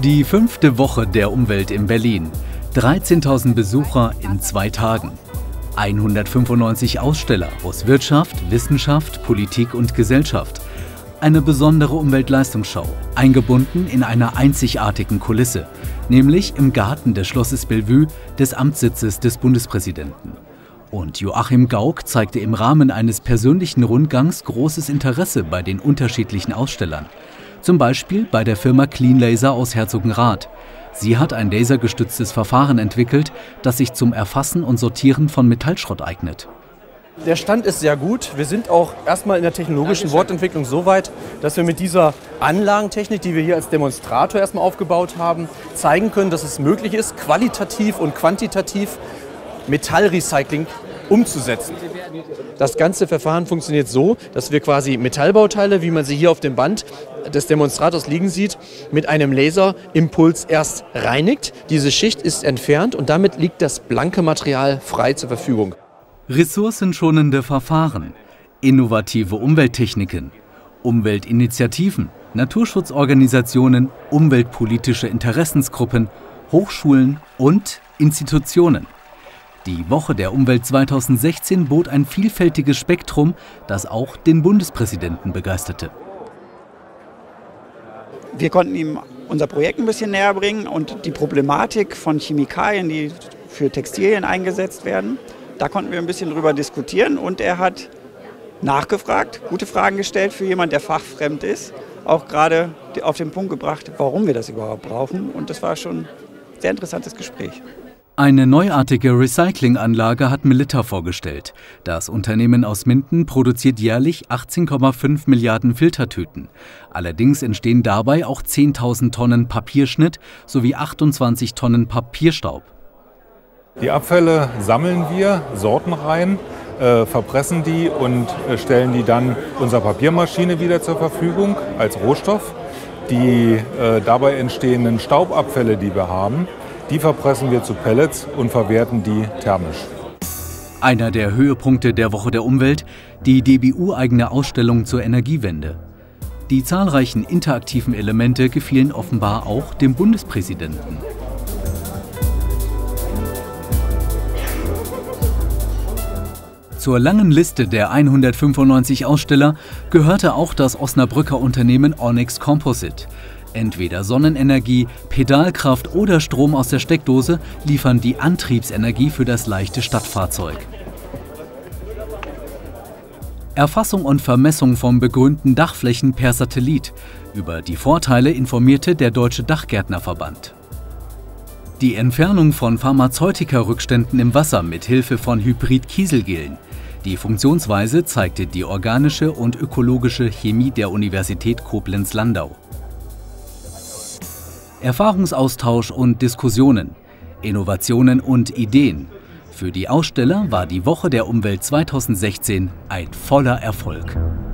Die 5. Woche der Umwelt in Berlin. 13.000 Besucher in 2 Tagen. 195 Aussteller aus Wirtschaft, Wissenschaft, Politik und Gesellschaft. Eine besondere Umweltleistungsschau, eingebunden in einer einzigartigen Kulisse, nämlich im Garten des Schlosses Bellevue, des Amtssitzes des Bundespräsidenten. Und Joachim Gauck zeigte im Rahmen eines persönlichen Rundgangs großes Interesse bei den unterschiedlichen Ausstellern. Zum Beispiel bei der Firma Clean Laser aus Herzogenrath. Sie hat ein lasergestütztes Verfahren entwickelt, das sich zum Erfassen und Sortieren von Metallschrott eignet. Der Stand ist sehr gut. Wir sind auch erstmal in der technologischen Wortentwicklung so weit, dass wir mit dieser Anlagentechnik, die wir hier als Demonstrator erstmal aufgebaut haben, zeigen können, dass es möglich ist, qualitativ und quantitativ Metallrecycling umzusetzen. Das ganze Verfahren funktioniert so, dass wir quasi Metallbauteile, wie man sie hier auf dem Band des Demonstrators liegen sieht, mit einem Laserimpuls erst reinigt. Diese Schicht ist entfernt und damit liegt das blanke Material frei zur Verfügung. Ressourcenschonende Verfahren, innovative Umwelttechniken, Umweltinitiativen, Naturschutzorganisationen, umweltpolitische Interessensgruppen, Hochschulen und Institutionen. Die Woche der Umwelt 2016 bot ein vielfältiges Spektrum, das auch den Bundespräsidenten begeisterte. Wir konnten ihm unser Projekt ein bisschen näher bringen und die Problematik von Chemikalien, die für Textilien eingesetzt werden. Da konnten wir ein bisschen drüber diskutieren und er hat nachgefragt, gute Fragen gestellt für jemanden, der fachfremd ist. Auch gerade auf den Punkt gebracht, warum wir das überhaupt brauchen. Und das war schon ein sehr interessantes Gespräch. Eine neuartige Recyclinganlage hat Melitta vorgestellt. Das Unternehmen aus Minden produziert jährlich 18,5 Milliarden Filtertüten. Allerdings entstehen dabei auch 10.000 Tonnen Papierschnitt sowie 28 Tonnen Papierstaub. Die Abfälle sammeln wir, sorten rein, verpressen die und stellen die dann unserer Papiermaschine wieder zur Verfügung als Rohstoff. Die dabei entstehenden Staubabfälle, die wir haben, die verpressen wir zu Pellets und verwerten die thermisch. Einer der Höhepunkte der Woche der Umwelt, die DBU-eigene Ausstellung zur Energiewende. Die zahlreichen interaktiven Elemente gefielen offenbar auch dem Bundespräsidenten. Zur langen Liste der 195 Aussteller gehörte auch das Osnabrücker Unternehmen Onyx Composite. Entweder Sonnenenergie, Pedalkraft oder Strom aus der Steckdose liefern die Antriebsenergie für das leichte Stadtfahrzeug. Erfassung und Vermessung von begrünten Dachflächen per Satellit. Über die Vorteile informierte der Deutsche Dachgärtnerverband. Die Entfernung von Pharmazeutika-Rückständen im Wasser mit Hilfe von Hybrid-Kieselgelen. Die Funktionsweise zeigte die organische und ökologische Chemie der Universität Koblenz-Landau. Erfahrungsaustausch und Diskussionen, Innovationen und Ideen. Für die Aussteller war die Woche der Umwelt 2016 ein voller Erfolg.